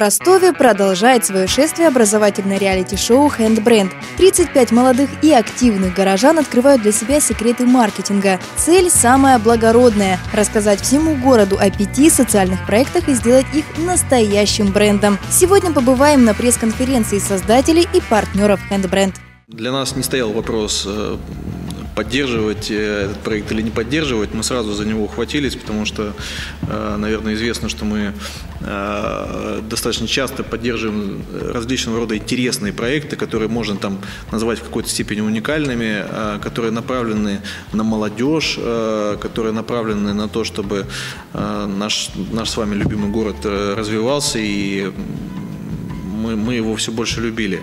Ростове продолжает свое шествие образовательное реалити-шоу «Хэндбренд». 35 молодых и активных горожан открывают для себя секреты маркетинга. Цель самая благородная – рассказать всему городу о 5 социальных проектах и сделать их настоящим брендом. Сегодня побываем на пресс-конференции создателей и партнеров «Хэндбренд». Для нас не стоял вопрос поддерживать этот проект или не поддерживать. Мы сразу за него ухватились, потому что, наверное, известно, что мы достаточно часто поддерживаем различного рода интересные проекты, которые можно там назвать в какой-то степени уникальными, которые направлены на молодежь, которые направлены на то, чтобы наш с вами любимый город развивался, и мы его все больше любили.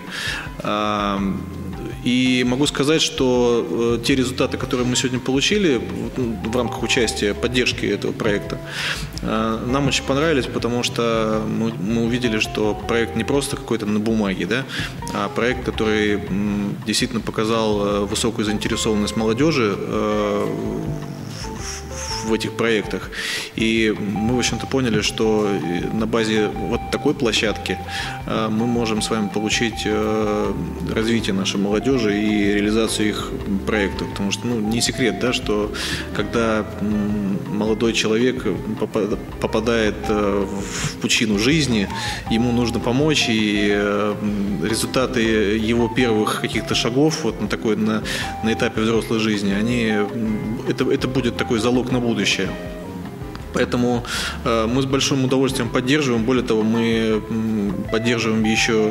И могу сказать, что те результаты, которые мы сегодня получили в рамках участия, поддержки этого проекта, нам очень понравились, потому что мы увидели, что проект не просто какой-то на бумаге, да, а проект, который действительно показал высокую заинтересованность молодежи в этих проектах. И мы, в общем-то, поняли, что на базе вот такой площадки мы можем с вами получить развитие нашей молодежи и реализацию их проектов. Потому что, не секрет, да, что когда молодой человек попадает в пучину жизни, ему нужно помочь, и результаты его первых каких-то шагов вот на этапе взрослой жизни, это будет такой залог на будущее. Поэтому мы с большим удовольствием поддерживаем. Более того, мы поддерживаем еще,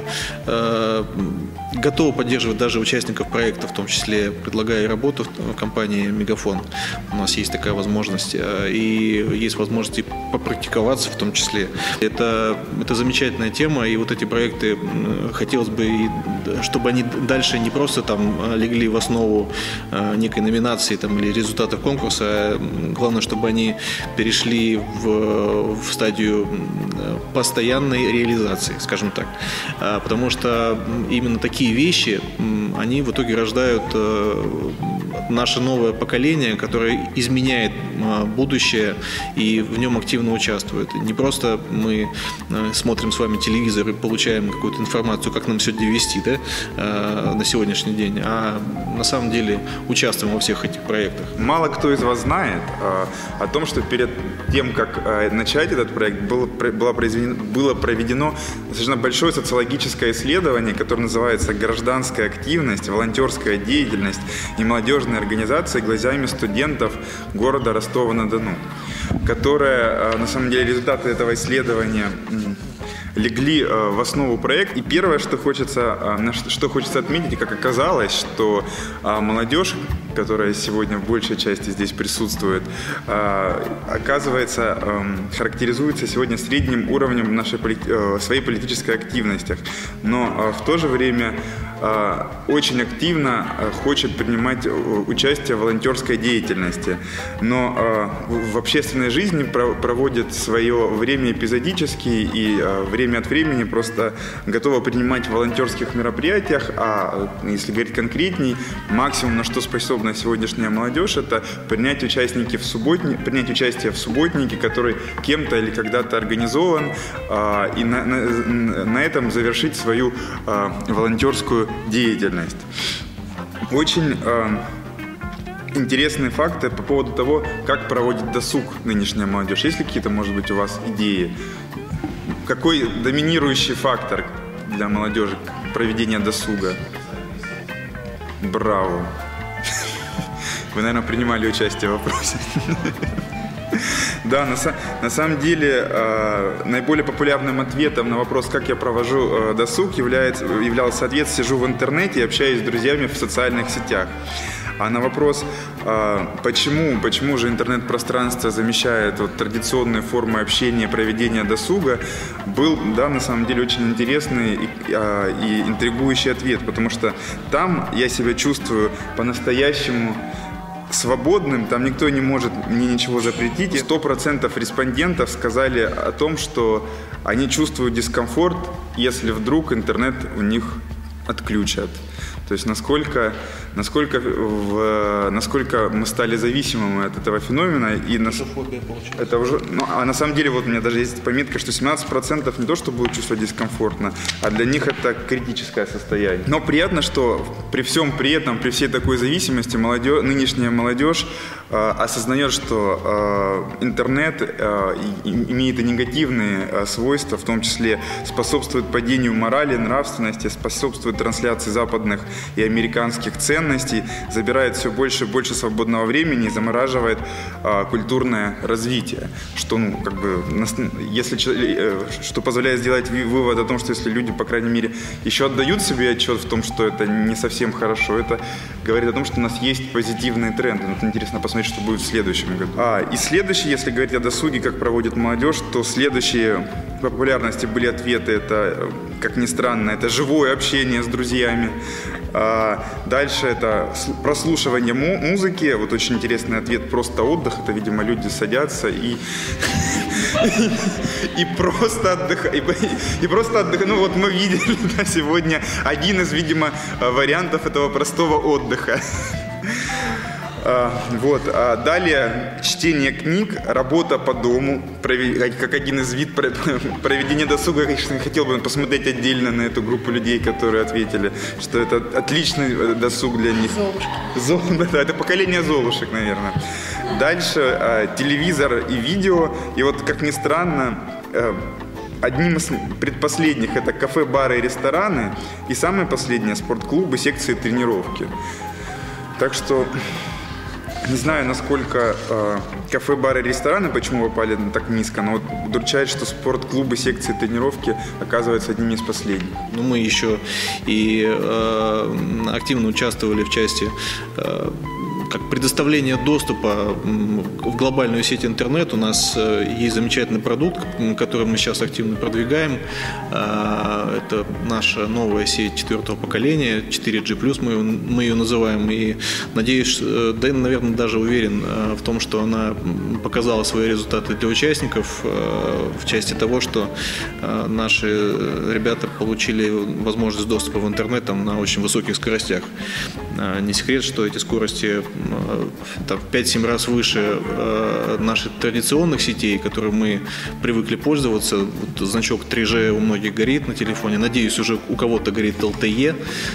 готовы поддерживать даже участников проекта, в том числе предлагая и работу в компании «Мегафон». У нас есть такая возможность, и есть возможность и попрактиковаться в том числе. Это замечательная тема, и вот эти проекты хотелось бы, чтобы они дальше не просто там легли в основу некой номинации там, или результатов конкурса, а главное, чтобы они перешли в стадию постоянной реализации, скажем так. Потому что именно такие вещи, они в итоге рождают наше новое поколение, которое изменяет будущее и в нем активно участвует. Не просто мы смотрим с вами телевизор и получаем какую-то информацию, как нам сегодня вести, да, на сегодняшний день, а на самом деле участвуем во всех этих проектах. Мало кто из вас знает о том, что перед тем, как начать этот проект, было проведено достаточно большое социологическое исследование, которое называется «Гражданская активность, волонтерская деятельность и молодежные организации глазами студентов города Ростова-на-Дону», которое, на самом деле, результаты этого исследования легли в основу проекта. И первое, что хочется отметить, и как оказалось, что молодежь, которая сегодня в большей части здесь присутствует, оказывается, характеризуется сегодня средним уровнем своей политической активности. Но в то же время очень активно хочет принимать участие в волонтерской деятельности. Но в общественной жизни проводит свое время эпизодически и время от времени просто готова принимать в волонтерских мероприятиях, а если говорить конкретней, максимум, на что способна сегодняшняя молодежь, это принять участие в субботнике, который кем-то или когда-то организован, и на этом завершить свою волонтерскую деятельность. Очень интересные факты по поводу того, как проводит досуг нынешняя молодежь. Есть ли какие-то, может быть, у вас идеи? Какой доминирующий фактор для молодежи проведения досуга? Браво! Вы, наверное, принимали участие в вопросе. Да, на самом деле наиболее популярным ответом на вопрос, как я провожу досуг, являлся ответ: сижу в интернете и общаюсь с друзьями в социальных сетях. А на вопрос, почему же интернет-пространство замещает традиционные формы общения, проведения досуга, был, да, на самом деле очень интересный и интригующий ответ, потому что там я себя чувствую по-настоящему свободным, там никто не может мне ничего запретить. 100% респондентов сказали о том, что они чувствуют дискомфорт, если вдруг интернет у них отключат. То есть насколько мы стали зависимыми от этого феномена. И это уже, а на самом деле вот у меня даже есть пометка, что 17% не то, что будут чувствовать дискомфортно, а для них это критическое состояние. Но приятно, что при всем при этом, при всей такой зависимости нынешняя молодежь осознает, что интернет имеет и негативные свойства, в том числе способствует падению морали, нравственности, способствует трансляции западных и американских ценностей, забирает все больше и больше свободного времени и замораживает культурное развитие, что, что позволяет сделать вывод о том, что если люди, по крайней мере, еще отдают себе отчет в том, что это не совсем хорошо, это говорит о том, что у нас есть позитивные тренды. Интересно посмотреть, что будет в следующем году. И следующий, если говорить о досуге, как проводит молодежь, то следующие по популярности были ответы. Это, как ни странно, это живое общение с друзьями. Дальше это прослушивание музыки. Вот очень интересный ответ: просто отдых. Это, видимо, люди садятся и просто отдыхают. Ну вот мы видели сегодня один из, видимо, вариантов этого простого отдыха. Далее чтение книг, работа по дому, как один из видов проведения досуга. Я, конечно, хотел бы посмотреть отдельно на эту группу людей, которые ответили, что это отличный досуг для них. Золушки. Это поколение Золушек, наверное. Дальше телевизор и видео. И вот, как ни странно, одним из предпоследних это кафе, бары и рестораны. И самое последнее — спортклубы, секции, тренировки. Так что не знаю, насколько кафе, бары и рестораны почему попали так низко, но вот удручает, что спортклубы, секции, тренировки оказываются одними из последних. Ну, мы еще и активно участвовали в части как предоставление доступа в глобальную сеть интернет. У нас есть замечательный продукт, который мы сейчас активно продвигаем. Это наша новая сеть 4-го поколения, 4G+, мы ее называем. И надеюсь, да, наверное, даже уверен в том, что она показала свои результаты для участников в части того, что наши ребята получили возможность доступа в интернет на очень высоких скоростях. Не секрет, что эти скорости в 5-7 раз выше наших традиционных сетей, которые мы привыкли пользоваться. Вот значок 3G у многих горит на телефоне. Надеюсь, уже у кого-то горит LTE.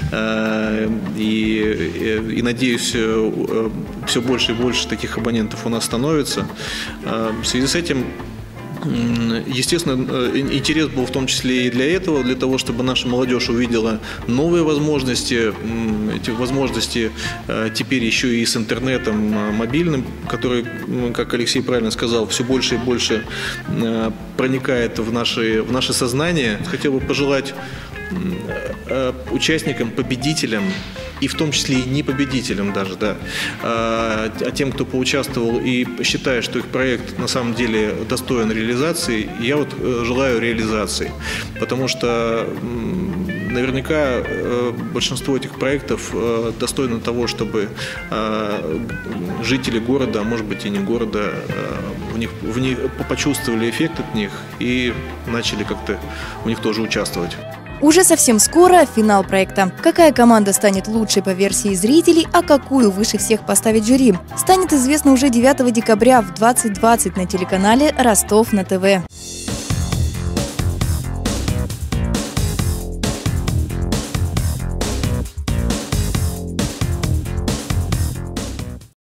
И надеюсь, все больше и больше таких абонентов у нас становится. В связи с этим, естественно, интерес был в том числе и для этого, для того, чтобы наша молодежь увидела новые возможности, эти возможности теперь еще и с интернетом мобильным, который, как Алексей правильно сказал, все больше и больше проникает в наше сознание. Хотел бы пожелать участникам, победителям, и в том числе и не победителям даже, да, а тем, кто поучаствовал и считает, что их проект на самом деле достоин реализации, я вот желаю реализации, потому что наверняка большинство этих проектов достойно того, чтобы жители города, а может быть и не города, в них почувствовали эффект от них и начали как-то в них тоже участвовать. Уже совсем скоро финал проекта. Какая команда станет лучшей по версии зрителей, а какую выше всех поставит жюри, станет известно уже 9 декабря в 20:20 на телеканале «Ростов на ТВ».